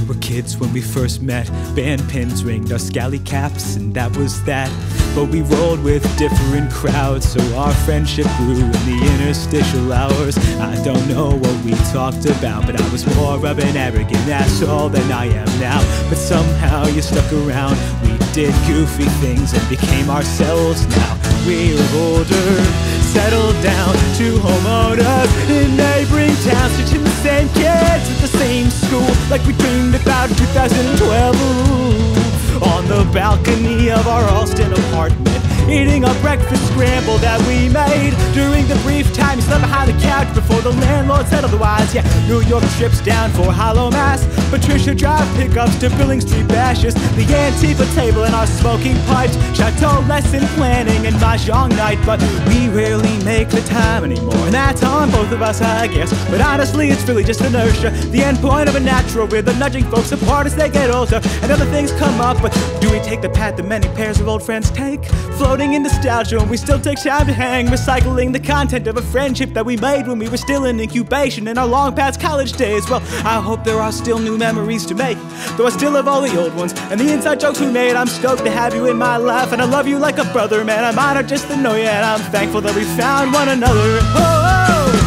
were kids when we first met. Band pins ringed our scally caps, and that was that. But we rolled with different crowds, so our friendship grew in the interstitial hours. I don't know what we talked about, but I was more of an arrogant asshole than I am now. But somehow you stuck around. We did goofy things and became ourselves now. We're older, settled down, two homeowners in neighboring towns, teaching the same kids at the same school, like we dreamed about in 2012. On the balcony of our Alston apartment, eating a breakfast scramble that we made during the brief time you slept behind the couch before the landlord said otherwise. Yeah, New York trips down for Hollow Mass, Patricia Drive pickups to Billing Street bashes, the Antifa table and our smoking pipes, Chateau lesson planning and mahjong night. But we rarely make the time anymore, and that's on both of us, I guess. But honestly, it's really just inertia, the end point of a natural rhythm, nudging folks apart as they get older and other things come up. But do we take the path that many pairs of old friends take, floating in nostalgia when we still take time to hang, recycling the content of a friendship that we made when we were still in incubation in our long past college days? Well, I hope there are still new memories to make, though I still have all the old ones and the inside jokes we made. I'm stoked to have you in my life, and I love you like a brother, man. I'm honored just to know you, and I'm thankful that we found one another. Oh, oh,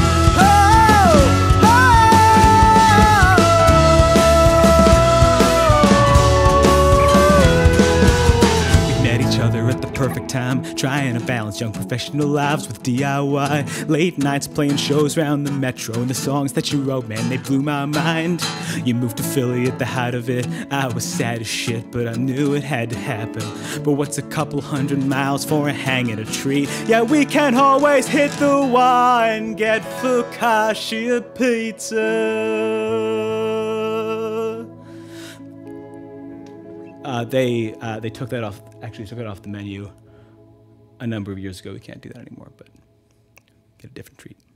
at the perfect time, trying to balance young professional lives with DIY. Late nights playing shows around the metro, and the songs that you wrote, man, they blew my mind. You moved to Philly at the height of it. I was sad as shit, but I knew it had to happen. But what's a couple 100 miles for a hang in a tree? Yeah, we can't always hit the wine, get focaccia pizza. They took that off, actually took it off the menu a number of years ago. We can't do that anymore, but get a different treat.